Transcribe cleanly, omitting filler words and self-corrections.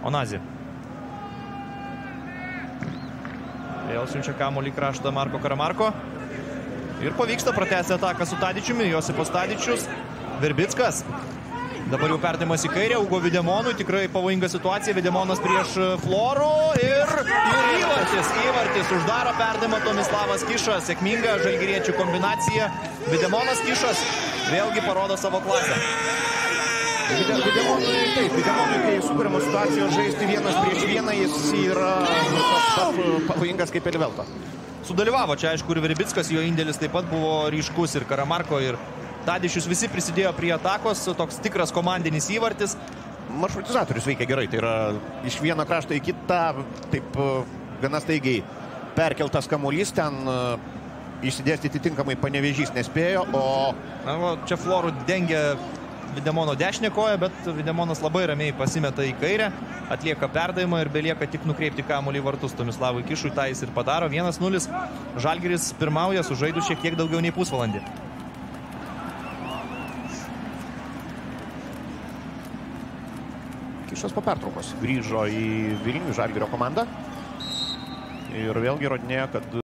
Onazi. Vėl siunčia kamuolį į kraštą Marko Karamarko. Ir pavyksta pratęsti ataką su Tadičiumi. Josipas Tadičius. Verbickas. Dabar jau perdavimas į kairę. Ugo Videmonui. Tikrai pavojinga situacija. Videmonas prieš Florų. Ir įvartis. Uždaro perdavimą Tomislavas Kišas. Sėkminga žalgiriečių kombinacija. Videmonas Kišas vėlgi parodo savo klasę. Videmonui, kai sukūrimo situacijos žaisti vienas prieš vieną, jis yra pavojingas kaip Elivelto. Sudalyvavo čia, aišku, ir Verbickas, jo indėlis taip pat buvo ryškus, ir Karamarko, ir Tadičius, visi prisidėjo prie atakos, toks tikras komandinis įvartis. Maršrutizatorius veikia gerai, tai yra iš vieno krašto į kitą, taip gana staigiai perkeltas kamuolys, ten išsidėstyti tinkamai Panevėžys nespėjo, o... Čia Florų dengia Videmono dešinę koją, bet Videmonas labai ramiai pasimeta į kairę, atlieka perdavimą ir belieka tik nukreipti kamuolį į vartus Tomislavui Kišui, tą jis ir padaro. 1-0, Žalgiris pirmauja, sužaidus šiek tiek daugiau nei pusvalandį. Kišas po pertraukos grįžo į Vilnių Žalgirio komandą ir vėlgi rodinėjo, kad